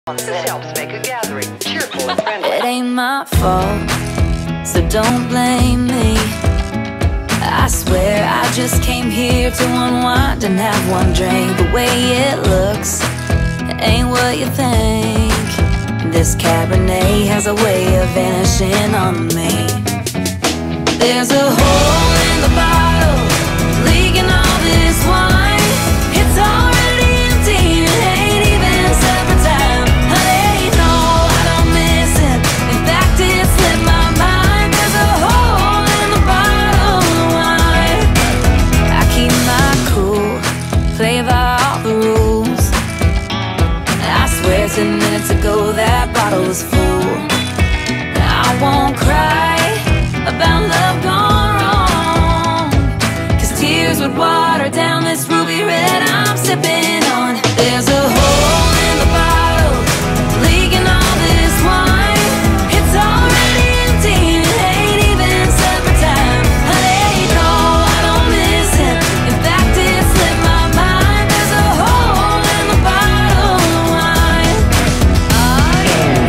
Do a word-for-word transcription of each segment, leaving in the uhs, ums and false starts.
This helps make a gathering cheerful and friendly. It ain't my fault, so don't blame me. I swear I just came here to unwind and have one drink. The way it looks ain't what you think. This Cabernet has a way of vanishing on me. There's a hole in the bottle, leaking all this wine. It's already empty, it ain't even supper time. Honey, no, I don't miss it. In fact, it slipped my mind. There's a hole in the bottle of wine. I keep my cool, play by all the rules. I swear ten minutes ago that bottle was full. I won't cry about love gone wrong, 'cause tears would water down this ruby red I'm sipping on. There's a hole in the bottle, leaking all this wine. It's already empty, it ain't even supper time. Honey, no, I don't miss it. In fact, it slipped my mind. There's a hole in the bottle of wine. Oh yeah.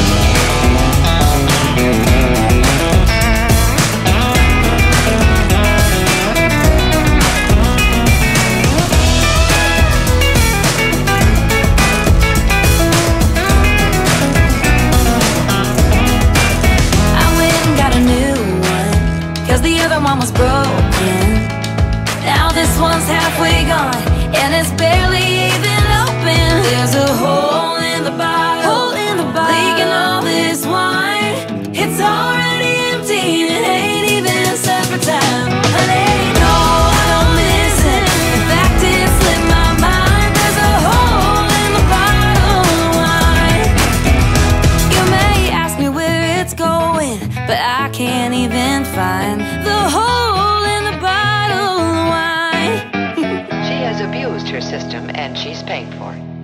The other one was broken. Now this one's halfway gone, and it's barely even open. There's a hole in the bottle, hole in the bottle, leaking all this wine. It's already empty, it ain't even supper time. Honey, no, I don't miss it. In fact, it slipped my mind. There's a hole in the bottle of wine. You may ask me where it's going, but I can't even find the hole in the bottle of wine. She has abused her system and she's paying for it.